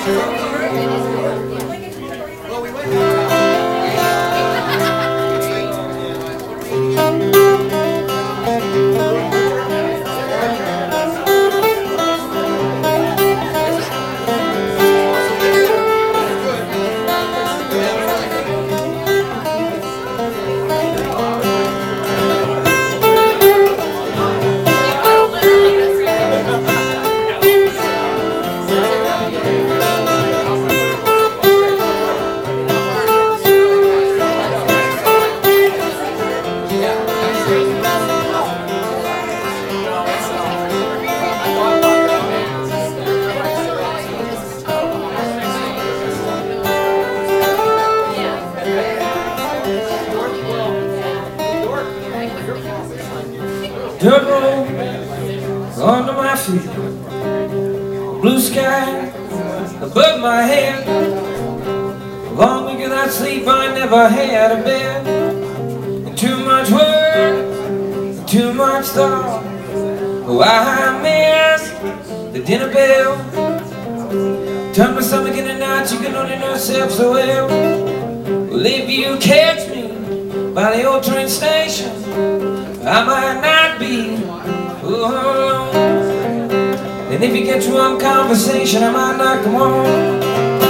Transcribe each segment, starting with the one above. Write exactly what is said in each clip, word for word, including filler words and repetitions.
Dirt road under my feet, blue sky above my head. Long week without sleep, I never had a bed. And too much work, too much thought. Oh, I miss the dinner bell. Turn my stomach in the night, you can only know yourself so well. Well, if you catch me by the old train station, I might not be alone. And if you get to one conversation, I might not come home.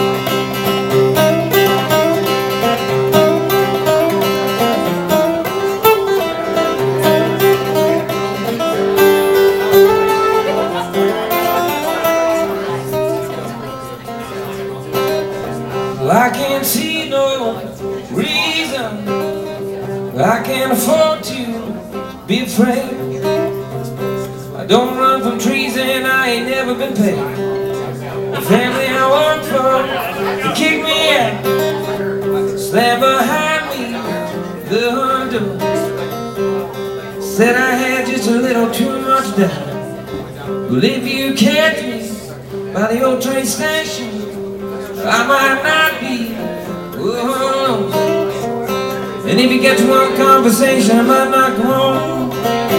Well, I can't see no reason I can't afford to be afraid. I don't run from trees and I ain't never been paid. The family I work for, they kick me out, slam behind me the door. Said I had just a little too much doubt. Well, if you catch me by the old train station, I might not be alone. And if you get to one conversation, I might not come home.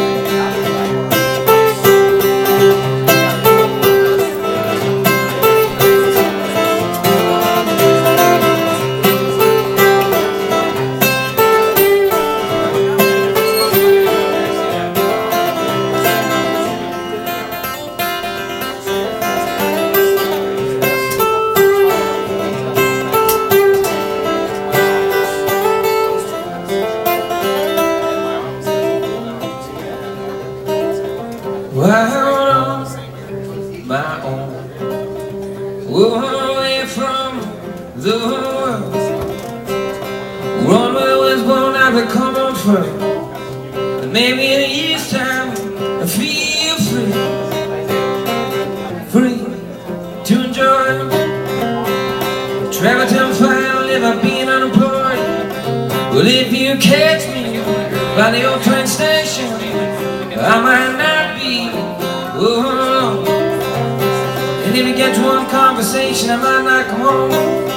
Out on my own, away from the world. Run where I was born, I become on first. And maybe in a year's time, I feel free, free to enjoy. Travel till final, live up being unemployed. Well, if you catch me by the old train station, I might not be alone. And if you get to one conversation, I might not come home.